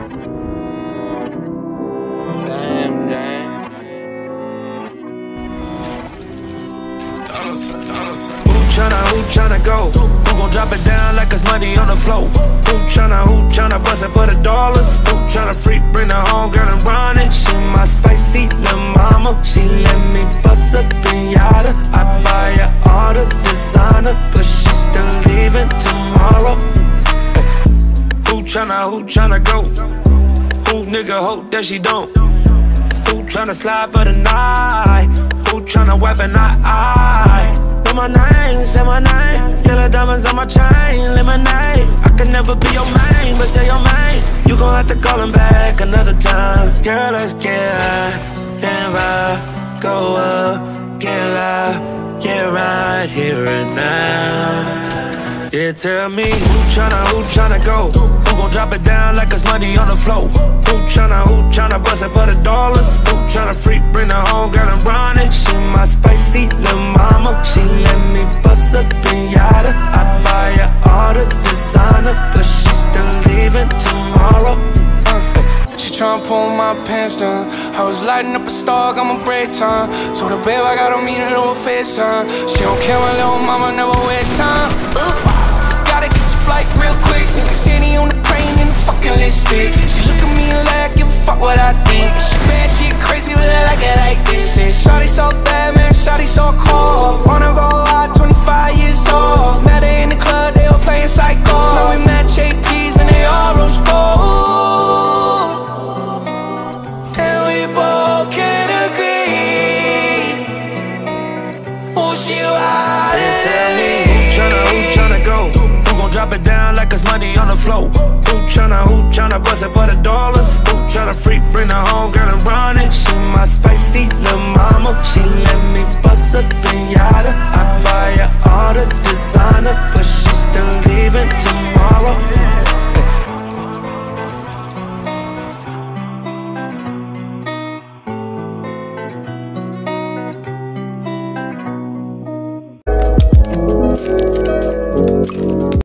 Who tryna go? Who gon' drop it down like it's money on the floor? Who tryna bust it for the dollars? Who tryna freak, bring her home, girl, and run it? She my spicy little mama. She let me bust a pinata. I buy her all the designer, but she still leaving tomorrow. Who tryna go? Who nigga hope that she don't? Who tryna slide for the night? Who tryna wipe an eye? Know my name, say my name. Yellow diamonds on my chain, lemonade. I can never be your main, but tell your main you gon' have to call him back another time. Girl, let's get high and vibe, go up, get loud, get right here and now. Yeah, tell me who tryna go? Who gon' drop it down like it's money on the floor? Who tryna bust it for the dollars? Who tryna freak, bring her home, girl, and run it? She my spicy little mama. She let me bust a pinata. I buy her all the designer, but she still leaving tomorrow. She tryna pull my pants down. I was lighting up a star, got my break time. Told her, babe, I got a meeting over FaceTime. She don't care, my little mama never waste time. Gotta get your flight real quick. Sneaker city on the plane in the fucking lipstick. She look at me like, give a fuck what I think. She bad, she crazy, but I like it like this. Shawty so bad, man, shawty so cold. Wanna go out, 25 years old. Met her in the club, they were playing Psycho. Now we match APs and they all rose gold. And we both can agree. Oh, she ride it. Tell me who tryna go? Drop it down like it's money on the floor. Who tryna bust it for the dollars? Who tryna freak, bring her home, girl, and run it? She my spicy little mama. She let me bust a pinata. I buy her all the designer, but she still leaving tomorrow.